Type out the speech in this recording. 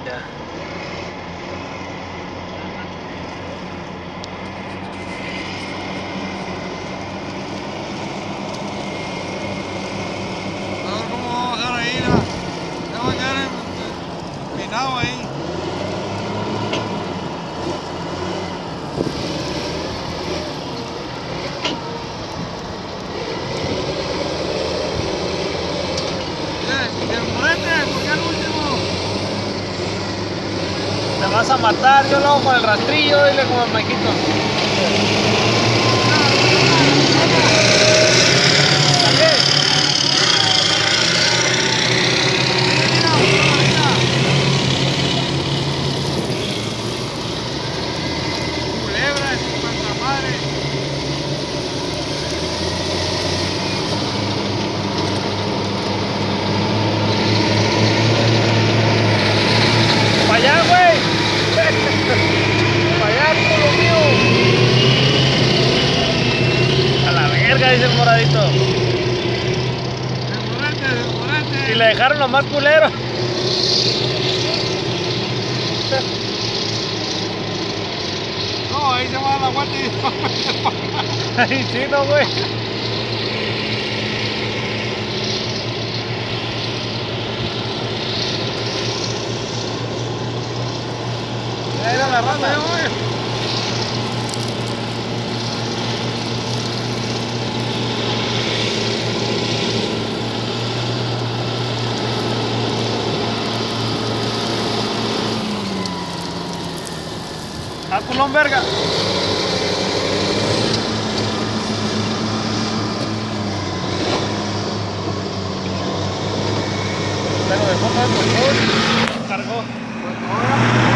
Ya. A ver cómo va a bajar ahí, ya va a quedar empinado ahí. Y el murete, ¿por qué el último? Te vas a matar, yo lo hago con el rastrillo, dile como el Maquito. Culebra, es su santa madre. ¡Para allá, güey! ¡Para allá, culo mío! A la verga, dice el moradito. El murete. Y le dejaron lo más culero. No, ahí se va a dar la vuelta y se va a meter para acá. Ay, sí, no, güey. Ahí era la rata, güey. A culón, verga. Pero dejó todo el motor. Cargó. Pues ahora.